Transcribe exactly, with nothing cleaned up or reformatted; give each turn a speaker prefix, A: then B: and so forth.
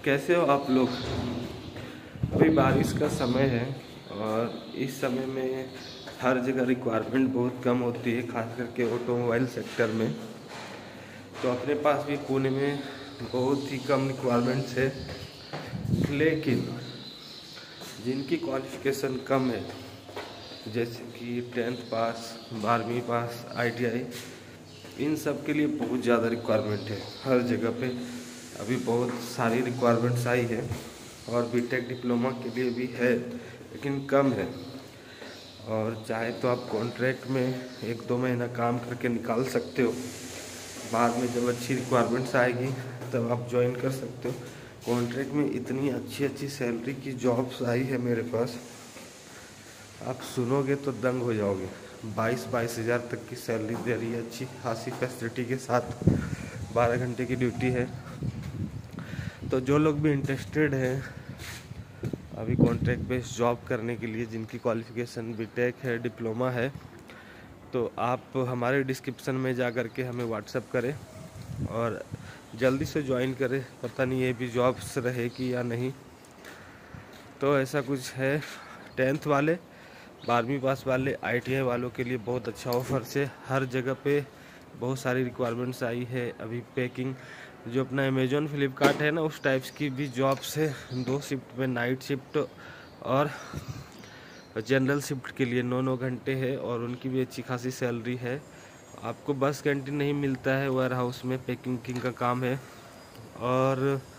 A: कैसे हो आप लोग। अभी बारिश का समय है और इस समय में हर जगह रिक्वायरमेंट बहुत कम होती है, खास करके ऑटोमोबाइल सेक्टर में। तो अपने पास भी पुणे में बहुत ही कम रिक्वायरमेंट्स है, लेकिन जिनकी क्वालिफ़िकेशन कम है, जैसे कि टेंथ पास, बारहवीं पास, आईटीआई, इन सब के लिए बहुत ज़्यादा रिक्वायरमेंट है हर जगह पे। अभी बहुत सारी रिक्वायरमेंट्स आई है और बीटेक डिप्लोमा के लिए भी है, लेकिन कम है। और चाहे तो आप कॉन्ट्रैक्ट में एक दो महीना काम करके निकाल सकते हो, बाद में जब अच्छी रिक्वायरमेंट्स आएगी तब आप ज्वाइन कर सकते हो। कॉन्ट्रैक्ट में इतनी अच्छी अच्छी सैलरी की जॉब्स आई है मेरे पास, आप सुनोगे तो दंग हो जाओगे। बाईस बाईस हज़ार तक की सैलरी दे रही है, अच्छी खासी फैसिलिटी के साथ। बारह घंटे की ड्यूटी है। तो जो लोग भी इंटरेस्टेड हैं अभी कॉन्ट्रैक्ट बेस्ड जॉब करने के लिए, जिनकी क्वालिफ़िकेशन बीटेक है, डिप्लोमा है, तो आप हमारे डिस्क्रिप्शन में जा कर के हमें व्हाट्सएप करें और जल्दी से ज्वाइन करें। पता नहीं ये भी जॉब्स रहेगी या नहीं। तो ऐसा कुछ है। टेंथ वाले, बारहवीं पास वाले, आईटीआई वालों के लिए बहुत अच्छा ऑफर से हर जगह पे बहुत सारी रिक्वायरमेंट्स आई है। अभी पैकिंग, जो अपना अमेजोन फ्लिपकार्ट है ना, उस टाइप्स की भी जॉब्स है। दो शिफ्ट में, नाइट शिफ्ट और जनरल शिफ्ट के लिए नौ नौ घंटे है और उनकी भी अच्छी खासी सैलरी है। आपको बस कैंटीन नहीं मिलता है, वेयर हाउस में पैकिंग किंग का काम है। और